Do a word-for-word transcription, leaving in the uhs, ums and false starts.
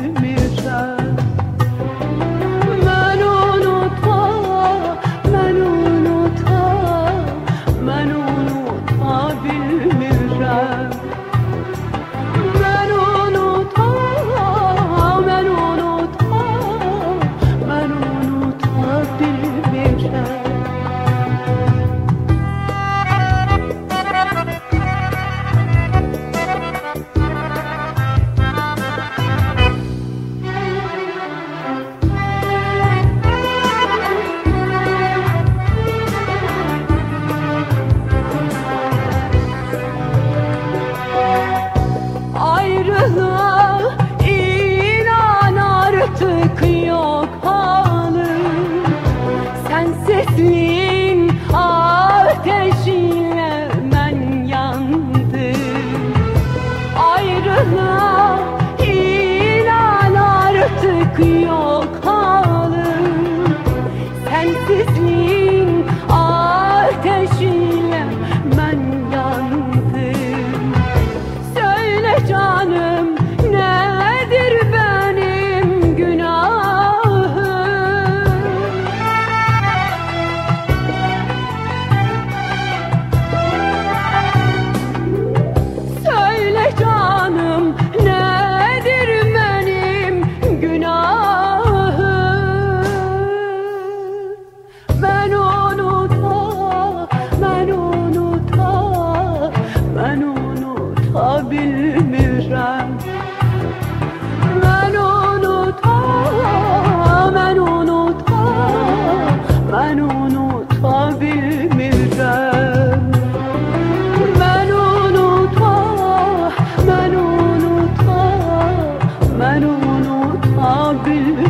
bilmirəm. Mən unutma, mən unutma, mən unutma bilmirəm. Mən unutma, mən unutma, mən unutma bilmirəm. Ayrılığa inan artık yok halim. Sensizliğin ateşiyle ben yandım. Ayrılığa inan artık yok halim. Sensizliğin ateşiyle ben yandım. Söyle canım, nedir benim günahım? Söyle canım, nedir benim günahım? Ben unutma, ben unutma, ben unutma bilmirəm. Mən unutma, mən unutma, mən unutma bilmirəm. Mən unutma, mən unutma, mən unutma bilmirəm.